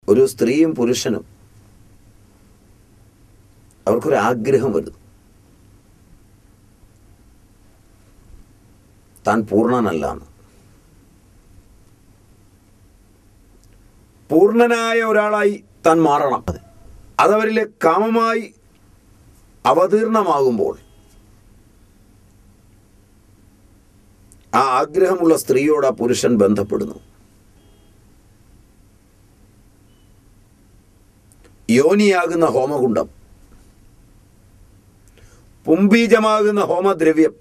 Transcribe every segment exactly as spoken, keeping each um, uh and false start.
ഒരു സ്ത്രീയും പുരുഷനും അവർക്കൊരാഗ്രഹം വരുന്നു. താൻ പൂർണ്ണനല്ലാന്ന്. പൂർണ്ണനായ ഒരാളായി താൻ മാറണം. അതവരിലെ കാമമായി അവതീർണമാകുമ്പോൾ ആ ആഗ്രഹമുള്ള സ്ത്രീയോട് ആ പുരുഷൻ ബന്ധപ്പെടുന്നു. യോനിയാകുന്ന ഹോമകുണ്ഡം, പുംബീജമാകുന്ന ഹോമദ്രവ്യം,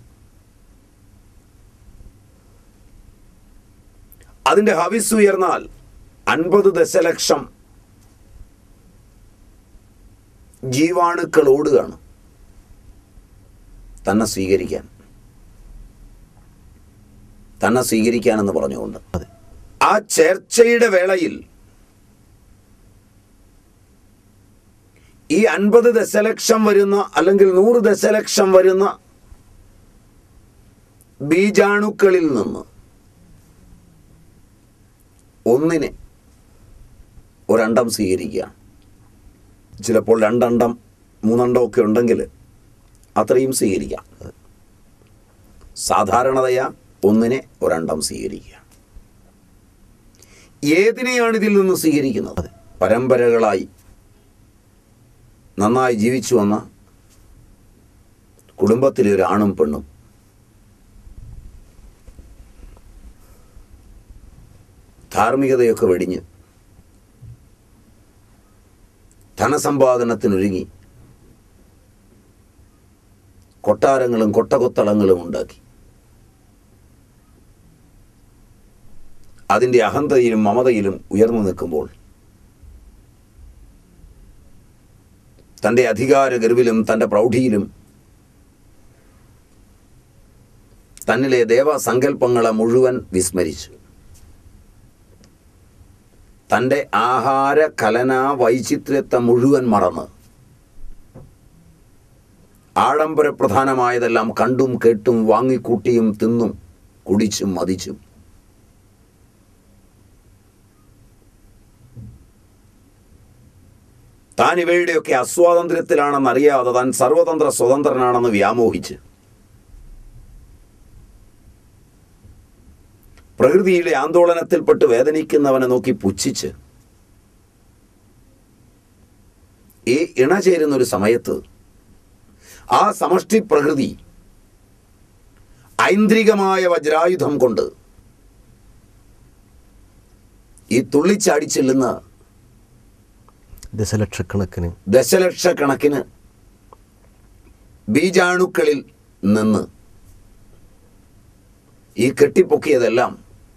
അതിൻ്റെ ഹവിസ് ഉയർന്നാൽ അൻപത് ദശലക്ഷം ജീവാണുക്കൾ ഓടുകയാണ് തന്നെ സ്വീകരിക്കാൻ തന്നെ സ്വീകരിക്കാനെന്ന് പറഞ്ഞുകൊണ്ട്. ആ ചേർച്ചയുടെ വേളയിൽ ഈ അൻപത് ദശലക്ഷം വരുന്ന അല്ലെങ്കിൽ നൂറ് ദശലക്ഷം വരുന്ന ബീജാണുക്കളിൽ നിന്ന് ഒന്നിനെ ഒരണ്ടം സ്വീകരിക്കുകയാണ്. ചിലപ്പോൾ രണ്ടണ്ടം മൂന്നണ്ടം ഒക്കെ ഉണ്ടെങ്കിൽ അത്രയും സ്വീകരിക്കാം. സാധാരണതയാ ഒന്നിനെ ഒരണ്ടം സ്വീകരിക്കുക. ഏതിനെയാണ് ഇതിൽ നിന്ന് സ്വീകരിക്കുന്നത്? പരമ്പരകളായി നന്നായി ജീവിച്ചു വന്ന കുടുംബത്തിലെ ഒരു ആണും പെണ്ണും ധാർമ്മികതയൊക്കെ വെടിഞ്ഞ് ധനസമ്പാദനത്തിനൊരുങ്ങി കൊട്ടാരങ്ങളും കൊട്ടകൊത്തളങ്ങളും ഉണ്ടാക്കി അതിൻ്റെ അഹന്തയിലും മമതയിലും ഉയർന്നു നിൽക്കുമ്പോൾ തൻ്റെ അധികാര ഗർവിലും തൻ്റെ പ്രൗഢിയിലും തന്നിലെ ദേവസങ്കല്പങ്ങളെ മുഴുവൻ വിസ്മരിച്ചു. തൻ്റെ ആഹാര കലന വൈചിത്ര്യത്തെ മുഴുവൻ മറന്ന് ആഡംബര പ്രധാനമായതെല്ലാം കണ്ടും കേട്ടും വാങ്ങിക്കൂട്ടിയും തിന്നും കുടിച്ചും മതിച്ചും താൻ ഇവയുടെയൊക്കെ അസ്വാതന്ത്ര്യത്തിലാണെന്നറിയാതെ താൻ സർവതന്ത്ര സ്വതന്ത്രനാണെന്ന് വ്യാമോഹിച്ച് പ്രകൃതിയുടെ ആന്തോളനത്തിൽപ്പെട്ട് വേദനിക്കുന്നവനെ നോക്കി പുച്ഛിച്ച് ഈ ഇണചേരുന്നൊരു സമയത്ത് ആ സമഷ്ടി പ്രകൃതി ഐന്ദ്രികമായ വജ്രായുധം കൊണ്ട് ഈ തുള്ളിച്ചാടിച്ചെല്ലുന്ന ദശലക്ഷക്കണക്കിന് ദശലക്ഷക്കണക്കിന് ബീജാണുക്കളിൽ നിന്ന് ഈ കെട്ടിപ്പൊക്കിയതെല്ലാം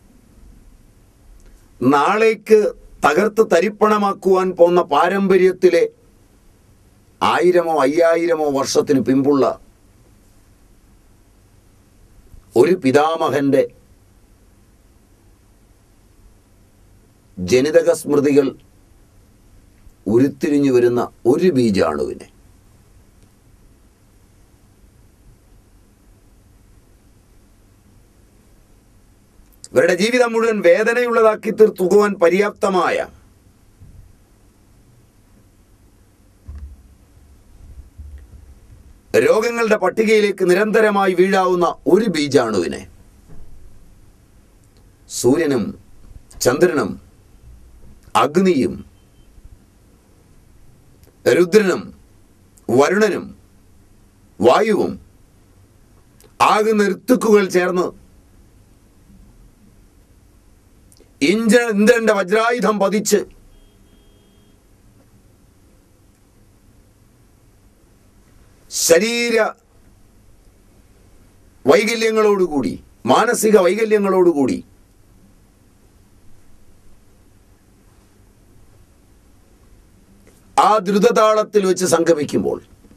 നാളേക്ക് തകർത്ത് തരിപ്പണമാക്കുവാൻ പോന്ന പാരമ്പര്യത്തിലെ ആയിരമോ അയ്യായിരമോ വർഷത്തിന് പിമ്പുള്ള ഒരു പിതാമഹന്റെ ജനിതക സ്മൃതികൾ ഉരുത്തിരിഞ്ഞു വരുന്ന ഒരു ബീജാണുവിനെ ഇവരുടെ ജീവിതം മുഴുവൻ വേദനയുള്ളതാക്കി തീർത്തുവാൻ പര്യാപ്തമായ രോഗങ്ങളുടെ പട്ടികയിലേക്ക് നിരന്തരമായി വീഴാവുന്ന ഒരു ബീജാണുവിനെ സൂര്യനും ചന്ദ്രനും അഗ്നിയും രുദ്രനും വരുണനും വായുവും ആകുന്ന ഋത്തുക്കുകൾ ചേർന്ന് ഇന്ദ്ര ഇന്ദ്രന്റെ വജ്രായുധം പതിച്ച് ശരീര വൈകല്യങ്ങളോടുകൂടി മാനസിക വൈകല്യങ്ങളോടുകൂടി ആ ദ്രുതതാളത്തിൽ വെച്ച് സംഗമിക്കുമ്പോൾ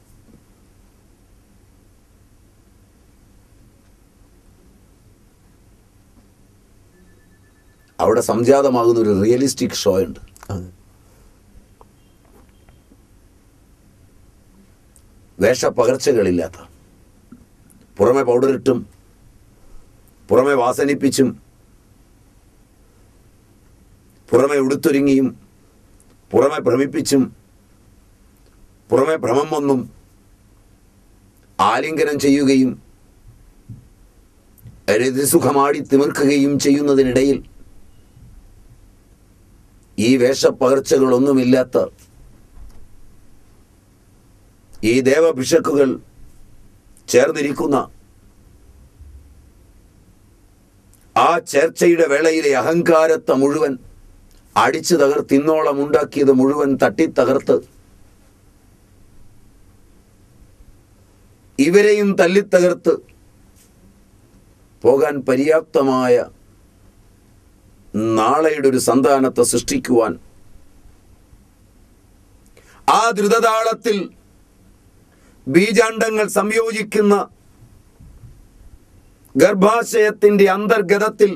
അവിടെ സംജാതമാകുന്ന ഒരു റിയലിസ്റ്റിക് ഷോ ഉണ്ട്. വേഷപ്പകർച്ചകളില്ലാത്ത, പുറമെ പൗഡറിട്ടും പുറമെ വാസനിപ്പിച്ചും പുറമെ ഉടുത്തൊരുങ്ങിയും പുറമെ ഭ്രമിപ്പിച്ചും പുറമെ ഭ്രമം വന്നും ആലിംഗനം ചെയ്യുകയും രതിസുഖമാടി തിമിർക്കുകയും ചെയ്യുന്നതിനിടയിൽ ഈ വേഷപ്പകർച്ചകളൊന്നുമില്ലാത്ത ഈ ദേവഭിഷക്കുകൾ ചേർന്നിരിക്കുന്ന ആ ചേർച്ചയുടെ വേളയിലെ അഹങ്കാരത്തെ മുഴുവൻ അടിച്ചു തകർത്ത് ഇന്നോളം ഉണ്ടാക്കിയത് മുഴുവൻ തട്ടിത്തകർത്ത് ഇവരെയും തല്ലിത്തകർത്ത് പോകാൻ പര്യാപ്തമായ നാളെയുടെ ഒരു സന്താനത്തെ സൃഷ്ടിക്കുവാൻ ആ ദ്രുതതാളത്തിൽ ബീജാണ്ഡങ്ങൾ സംയോജിക്കുന്ന ഗർഭാശയത്തിന്റെ അന്തർഗതത്തിൽ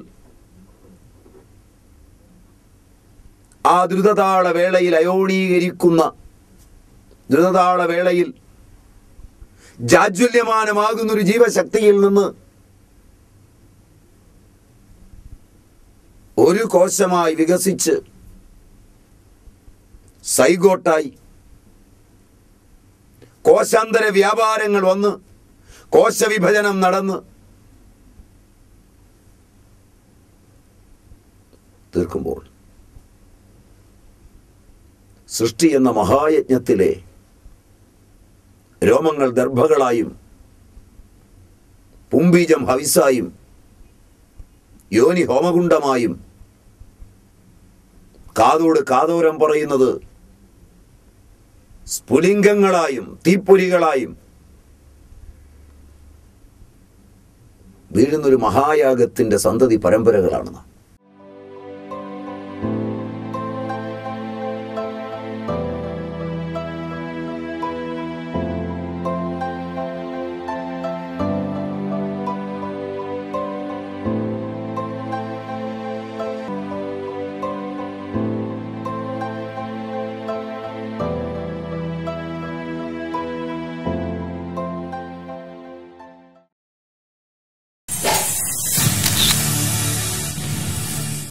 ആ ദ്രുതതാള വേളയിൽ അയോണീകരിക്കുന്ന ദ്രുതതാള വേളയിൽ ജാജ്വല്യമാനമാകുന്നൊരു ജീവശക്തിയിൽ നിന്ന് ഒരു കോശമായി വികസിച്ച് സൈഗോട്ടായി കോശാന്തര വ്യാപാരങ്ങൾ വന്ന് കോശവിഭജനം നടന്ന് തീർക്കുമ്പോൾ സൃഷ്ടി എന്ന മഹായജ്ഞത്തിലെ രോമങ്ങൾ ദർഭകളായും പുംബീജം ഹവിസായും യോനി ഹോമകുണ്ഡമായും കാതോട് കാതോരം പറയുന്നത് സ്ഫുലിംഗങ്ങളായും തീപ്പൊരികളായും വീഴുന്നൊരു മഹായാഗത്തിന്റെ സന്തതി പരമ്പരകളാണ്.